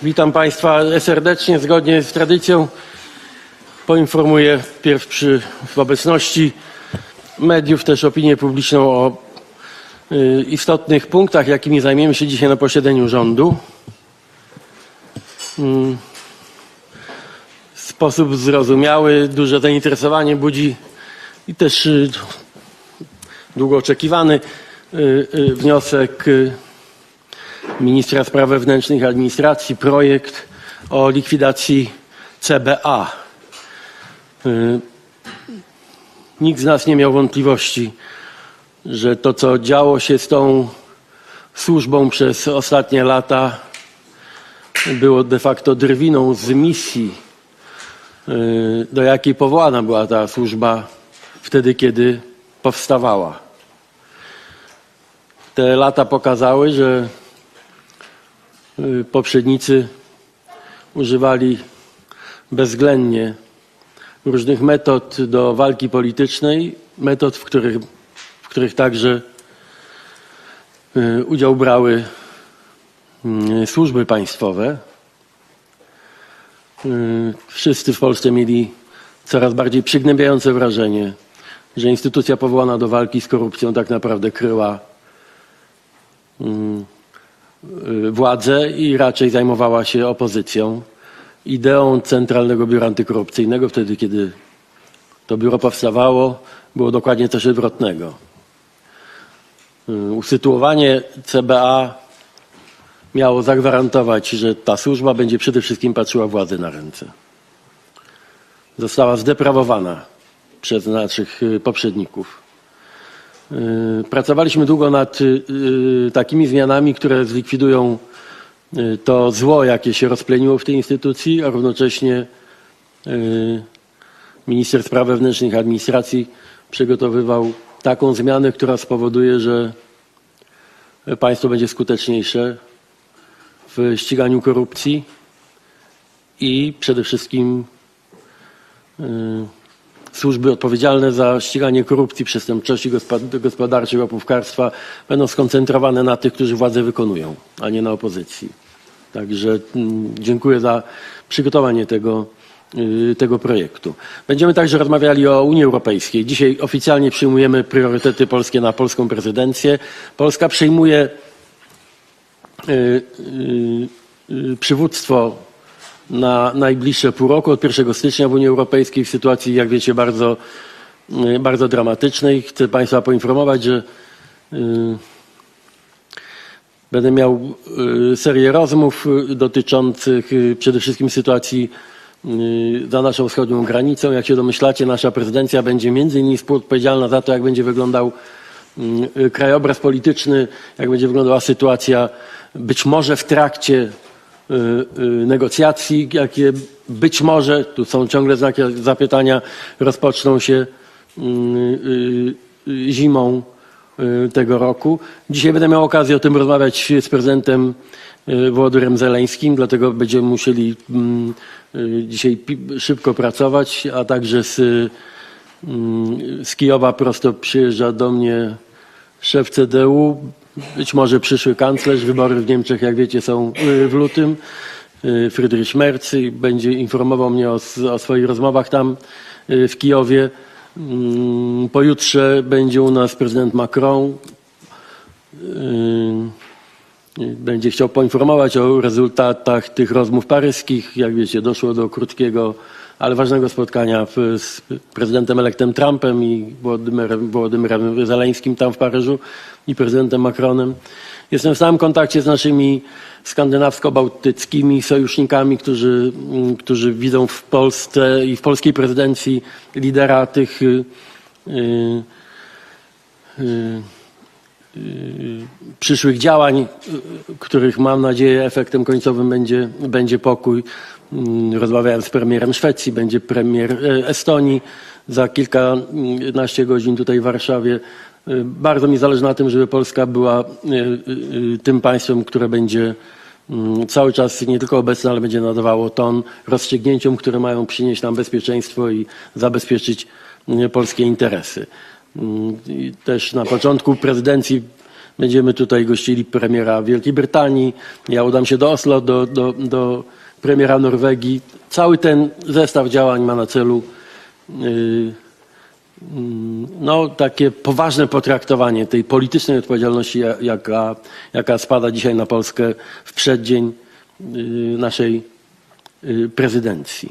Witam Państwa serdecznie. Zgodnie z tradycją poinformuję wpierw w obecności mediów też opinię publiczną o istotnych punktach, jakimi zajmiemy się dzisiaj na posiedzeniu rządu. W sposób zrozumiały duże zainteresowanie budzi i też długo oczekiwany wniosek ministra spraw wewnętrznych i administracji, projekt o likwidacji CBA. Nikt z nas nie miał wątpliwości, że to, co działo się z tą służbą przez ostatnie lata, było de facto drwiną z misji, do jakiej powołana była ta służba wtedy, kiedy powstawała. Te lata pokazały, że poprzednicy używali bezwzględnie różnych metod do walki politycznej, metod, w których także udział brały służby państwowe. Wszyscy w Polsce mieli coraz bardziej przygnębiające wrażenie, że instytucja powołana do walki z korupcją tak naprawdę kryła władzę i raczej zajmowała się opozycją. Ideą Centralnego Biura Antykorupcyjnego, wtedy kiedy to biuro powstawało, było dokładnie coś odwrotnego. Usytuowanie CBA miało zagwarantować, że ta służba będzie przede wszystkim patrzyła władzy na ręce. Została zdeprawowana przez naszych poprzedników. Pracowaliśmy długo nad takimi zmianami, które zlikwidują to zło, jakie się rozpleniło w tej instytucji, a równocześnie minister spraw wewnętrznych i administracji przygotowywał taką zmianę, która spowoduje, że państwo będzie skuteczniejsze w ściganiu korupcji i przede wszystkim służby odpowiedzialne za ściganie korupcji, przestępczości gospodarczej, łapówkarstwa będą skoncentrowane na tych, którzy władzę wykonują, a nie na opozycji. Także dziękuję za przygotowanie tego projektu. Będziemy także rozmawiali o Unii Europejskiej. Dzisiaj oficjalnie przyjmujemy priorytety polskie na polską prezydencję. Polska przejmuje przywództwo na najbliższe pół roku, od 1 stycznia w Unii Europejskiej, w sytuacji, jak wiecie, bardzo dramatycznej. Chcę Państwa poinformować, że będę miał serię rozmów dotyczących przede wszystkim sytuacji za naszą wschodnią granicą. Jak się domyślacie, nasza prezydencja będzie między innymi współodpowiedzialna za to, jak będzie wyglądał krajobraz polityczny, jak będzie wyglądała sytuacja być może w trakcie negocjacji, jakie być może, tu są ciągle znaki zapytania, rozpoczną się zimą tego roku. Dzisiaj będę miał okazję o tym rozmawiać z prezydentem Wołodymyrem Zeleńskim, dlatego będziemy musieli dzisiaj szybko pracować, a także z Kijowa prosto przyjeżdża do mnie szef CDU, być może przyszły kanclerz. Wybory w Niemczech, jak wiecie, są w lutym. Friedrich Merz będzie informował mnie o swoich rozmowach tam w Kijowie. Pojutrze będzie u nas prezydent Macron. Będzie chciał poinformować o rezultatach tych rozmów paryskich. Jak wiecie, doszło do krótkiego, ale ważnego spotkania z prezydentem elektem Trumpem i Wołodymyrem Zeleńskim tam w Paryżu i prezydentem Macronem. Jestem w stałym kontakcie z naszymi skandynawsko-bałtyckimi sojusznikami, którzy widzą w Polsce i w polskiej prezydencji lidera tych przyszłych działań, których mam nadzieję efektem końcowym będzie pokój. Rozmawiałem z premierem Szwecji, będzie premier Estonii za kilkanaście godzin tutaj w Warszawie. Bardzo mi zależy na tym, żeby Polska była tym państwem, które będzie cały czas nie tylko obecne, ale będzie nadawało ton rozstrzygnięciom, które mają przynieść nam bezpieczeństwo i zabezpieczyć polskie interesy. I też na początku prezydencji Będziemy tutaj gościli premiera Wielkiej Brytanii. Ja udam się do Oslo, do premiera Norwegii. Cały ten zestaw działań ma na celu no, takie poważne potraktowanie tej politycznej odpowiedzialności, jaka spada dzisiaj na Polskę w przeddzień naszej prezydencji.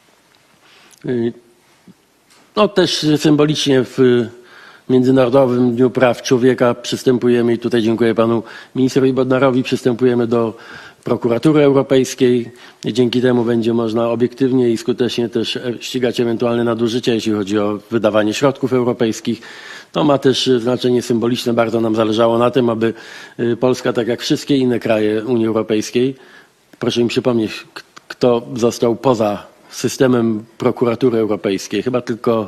No też symbolicznie w Międzynarodowym Dniu Praw Człowieka przystępujemy, i tutaj dziękuję panu ministrowi Bodnarowi, przystępujemy do Prokuratury Europejskiej. Dzięki temu będzie można obiektywnie i skutecznie też ścigać ewentualne nadużycia, jeśli chodzi o wydawanie środków europejskich. To ma też znaczenie symboliczne. Bardzo nam zależało na tym, aby Polska, tak jak wszystkie inne kraje Unii Europejskiej, proszę mi przypomnieć, kto został poza systemem Prokuratury Europejskiej. Chyba tylko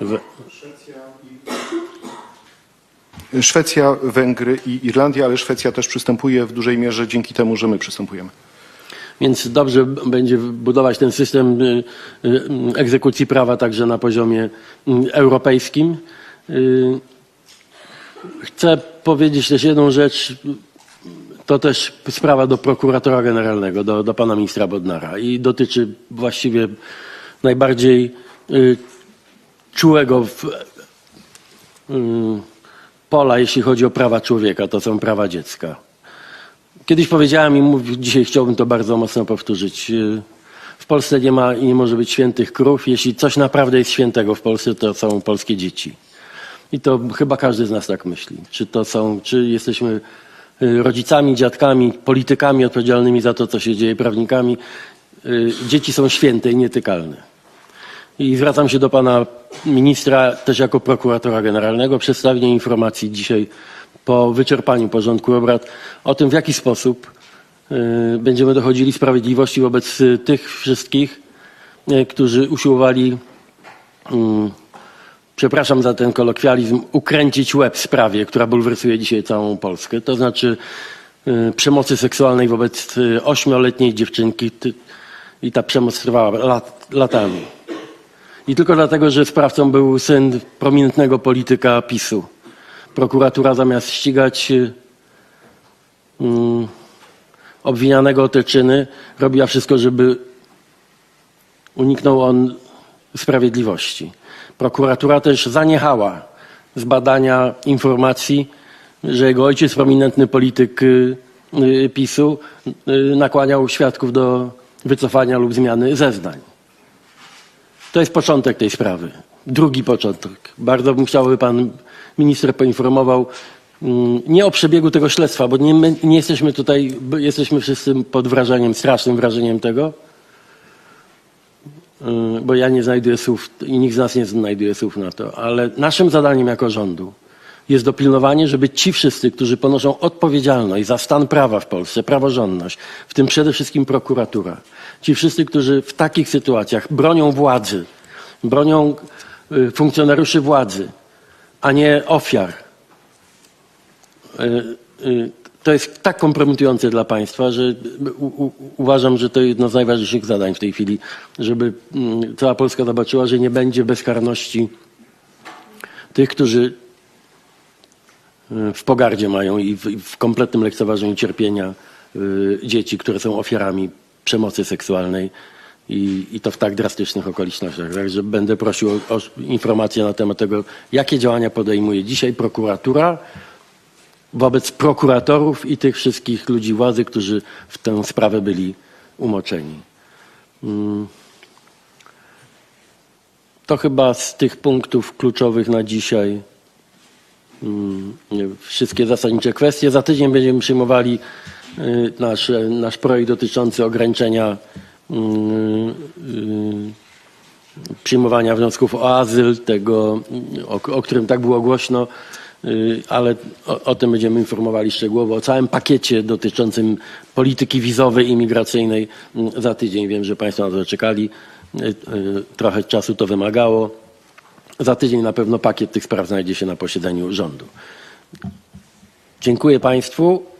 Szwecja, Węgry i Irlandia, ale Szwecja też przystępuje w dużej mierze dzięki temu, że my przystępujemy. Więc dobrze będzie budować ten system egzekucji prawa także na poziomie europejskim. Chcę powiedzieć też jedną rzecz. To też sprawa do prokuratora generalnego, do pana ministra Bodnara i dotyczy właściwie najbardziej czułego pola, jeśli chodzi o prawa człowieka, to są prawa dziecka. Kiedyś powiedziałem i dzisiaj chciałbym to bardzo mocno powtórzyć. W Polsce nie ma i nie może być świętych krów. Jeśli coś naprawdę jest świętego w Polsce, to są polskie dzieci. I to chyba każdy z nas tak myśli. Czy jesteśmy rodzicami, dziadkami, politykami odpowiedzialnymi za to, co się dzieje, prawnikami. Dzieci są święte i nietykalne. I zwracam się do pana ministra też jako prokuratora generalnego. Przedstawienie informacji dzisiaj po wyczerpaniu porządku obrad o tym, w jaki sposób będziemy dochodzili sprawiedliwości wobec tych wszystkich, którzy usiłowali, przepraszam za ten kolokwializm, ukręcić łeb sprawie, która bulwersuje dzisiaj całą Polskę. To znaczy przemocy seksualnej wobec 8-letniej dziewczynki i ta przemoc trwała latami. I tylko dlatego, że sprawcą był syn prominentnego polityka PiS-u. Prokuratura zamiast ścigać obwinianego o te czyny, robiła wszystko, żeby uniknął on sprawiedliwości. Prokuratura też zaniechała z badania informacji, że jego ojciec, prominentny polityk PiS-u, nakłaniał świadków do wycofania lub zmiany zeznań. To jest początek tej sprawy. Drugi początek. Bardzo bym chciał, aby pan minister poinformował nie o przebiegu tego śledztwa, bo nie jesteśmy tutaj, jesteśmy wszyscy pod wrażeniem, strasznym wrażeniem tego, bo ja nie znajduję słów i nikt z nas nie znajduje słów na to, ale naszym zadaniem jako rządu jest dopilnowanie, żeby ci wszyscy, którzy ponoszą odpowiedzialność za stan prawa w Polsce, praworządność, w tym przede wszystkim prokuratura, ci wszyscy, którzy w takich sytuacjach bronią władzy, bronią funkcjonariuszy władzy, a nie ofiar, to jest tak kompromitujące dla państwa, że uważam, że to jedno z najważniejszych zadań w tej chwili, żeby cała Polska zobaczyła, że nie będzie bezkarności tych, którzy w pogardzie mają i w kompletnym lekceważeniu cierpienia dzieci, które są ofiarami przemocy seksualnej i to w tak drastycznych okolicznościach. Także będę prosił o informacje na temat tego, jakie działania podejmuje dzisiaj prokuratura wobec prokuratorów i tych wszystkich ludzi władzy, którzy w tę sprawę byli umoczeni. To chyba z tych punktów kluczowych na dzisiaj wszystkie zasadnicze kwestie. Za tydzień będziemy przyjmowali nasz projekt dotyczący ograniczenia przyjmowania wniosków o azyl, tego, o którym tak było głośno, ale o tym będziemy informowali szczegółowo, o całym pakiecie dotyczącym polityki wizowej i migracyjnej za tydzień. Wiem, że państwo na to czekali, trochę czasu to wymagało. Za tydzień na pewno pakiet tych spraw znajdzie się na posiedzeniu rządu. Dziękuję państwu.